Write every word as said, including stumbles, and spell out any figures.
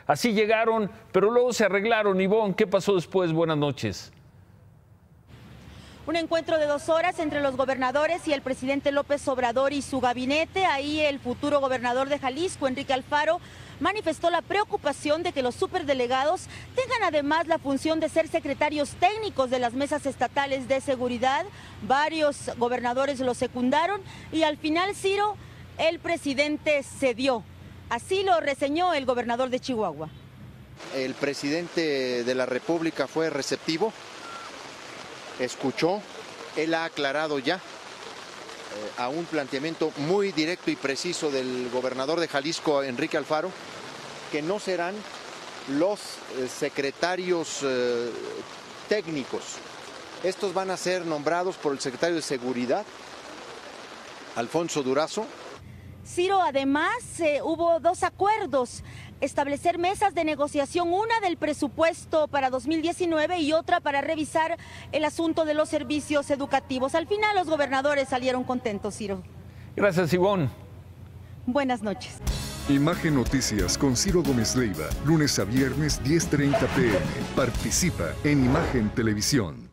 Así llegaron, pero luego se arreglaron. Ivonne, ¿qué pasó después? Buenas noches. Un encuentro de dos horas entre los gobernadores y el presidente López Obrador y su gabinete. Ahí el futuro gobernador de Jalisco, Enrique Alfaro, manifestó la preocupación de que los superdelegados tengan además la función de ser secretarios técnicos de las mesas estatales de seguridad. Varios gobernadores lo secundaron y al final, Ciro, el presidente cedió. Así lo reseñó el gobernador de Chihuahua. El presidente de la República fue receptivo, escuchó, él ha aclarado ya eh, a un planteamiento muy directo y preciso del gobernador de Jalisco, Enrique Alfaro, que no serán los eh, secretarios eh, técnicos. Estos van a ser nombrados por el secretario de Seguridad, Alfonso Durazo. Ciro, además eh, hubo dos acuerdos: establecer mesas de negociación, una del presupuesto para dos mil diecinueve y otra para revisar el asunto de los servicios educativos. Al final los gobernadores salieron contentos, Ciro. Gracias, Ivonne. Buenas noches. Imagen Noticias con Ciro Gómez Leiva, lunes a viernes diez treinta p m Participa en Imagen Televisión.